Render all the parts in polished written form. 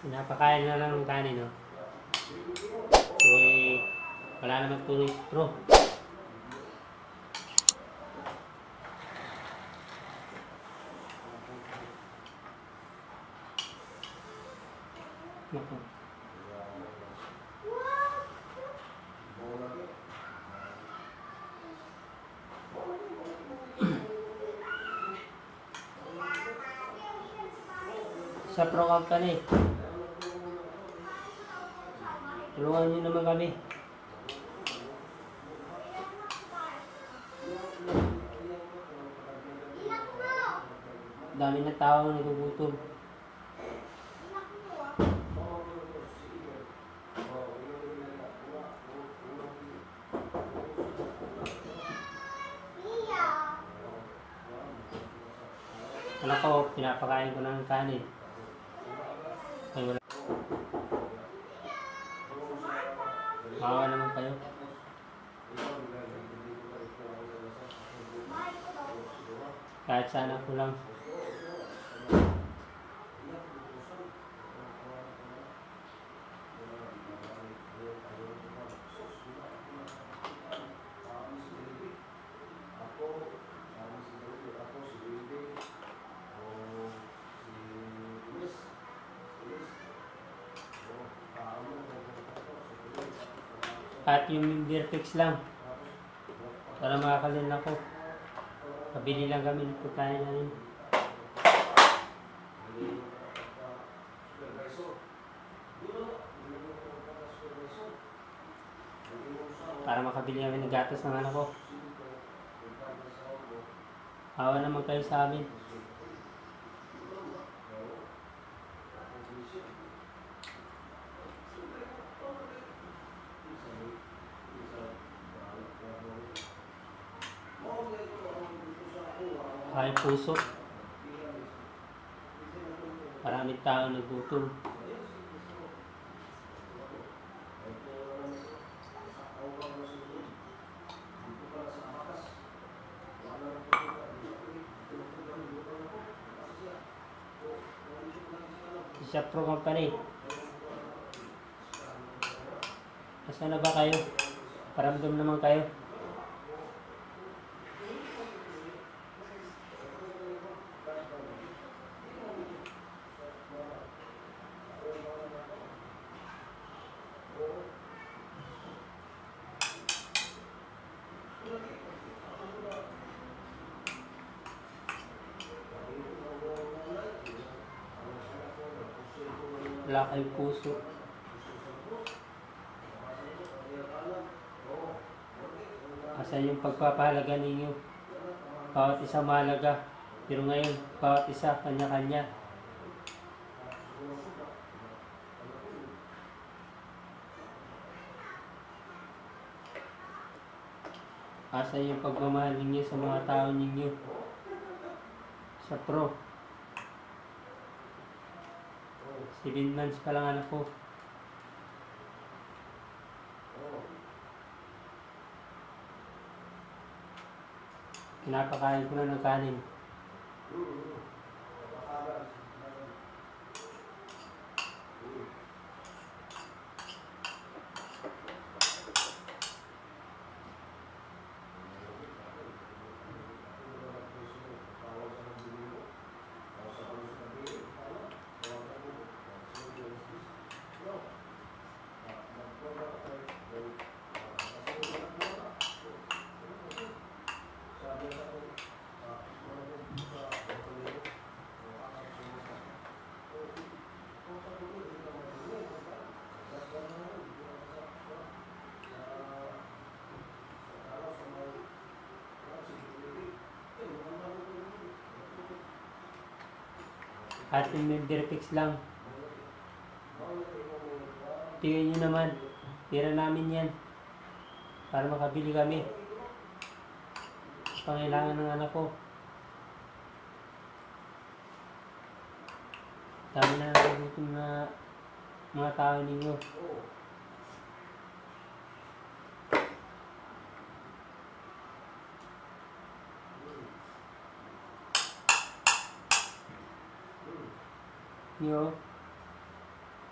Pinapakain na lang ng kanin, no? So, wala naman tuloy straw. Naku. Sa Pro Company. Tulungan nyo naman kami. Dami na tao nagugutom. Anak ko, pinapakain ko ng kanin. Ay, wala. Maawa naman kayo. Kahit sana ko lang. Kahit yung beer fix lang. Para makakalin ako. Pabili lang kami ng pagkain namin. Para makabili kami ng gatas ng anak ko. Hawa naman kayo sa amin. Ay puso. Maraming tao nagutom. Sa Pro Company. Asa na ba kayo? Paramdam naman kayo. Wala kayong puso. Asan yung pagpapahalaga ninyo? Bawat isa mahalaga. Pero ngayon, bawat isa kanya-kanya. Asan yung pagmamahal ninyo sa mga tao ninyo? Sa Pro. 7 months pa lang anak ko. Pinapakain ko na ng kanin. At yung beer fix lang. Tingnan nyo naman. Pira namin yan. Para makabili kami. Pangailangan ng anak ko. Dami na nagugutom na mga tao ninyo. Nyo.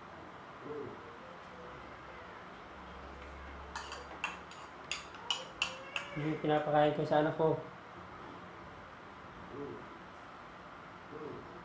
Yun yung pinapakain ko sa anak ko.